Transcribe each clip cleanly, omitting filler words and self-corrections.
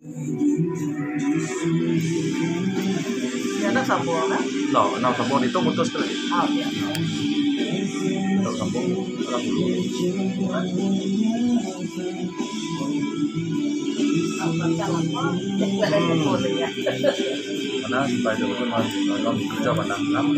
Dia nak sambung kan? No, sambung itu putus sekali. Ah, ya. Kalau sambung, orang dulu. Mana supaya dia betul orang kerja mana?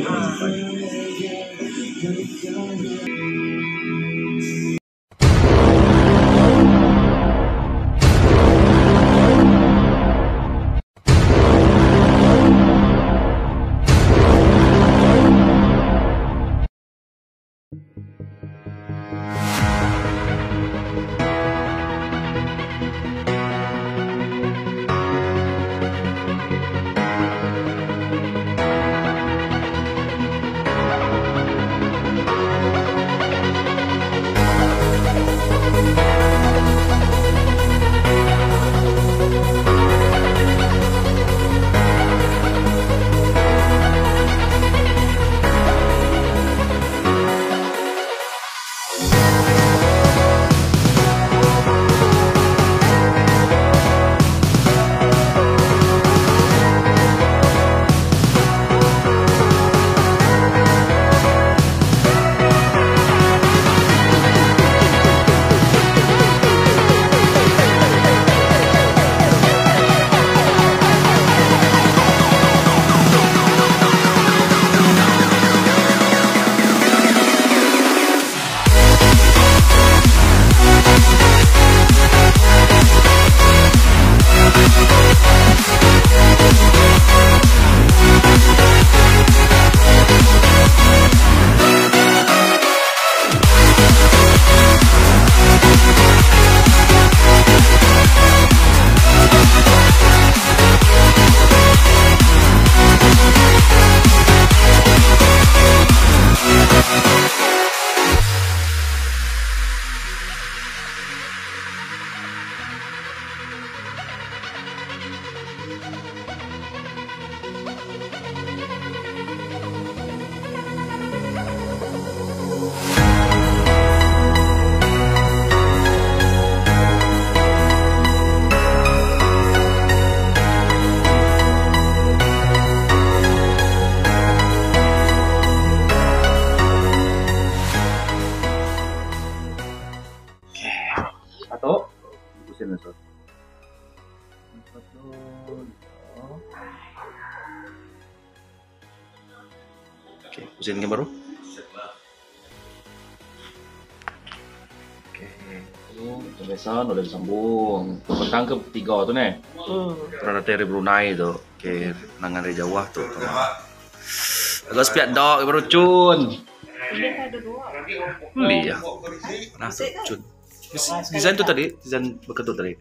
Satu, pusing itu. Oke, pusing yang baru. Oke, itu biasa udah disambung. Tentang ke tiga tuh nih. Terus dari Brunei tuh. Oke, nangan dari Jawa tuh. Agak spiat dok, baru cun. Beli ya. Nah, cun. Desain tuh tadi, desain berketut tadi.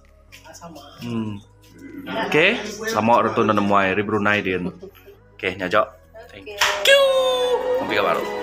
Oke, sama orang tuh nemu air di Brunei dia. Oke, nyajak. Thank you. Sampai kabar.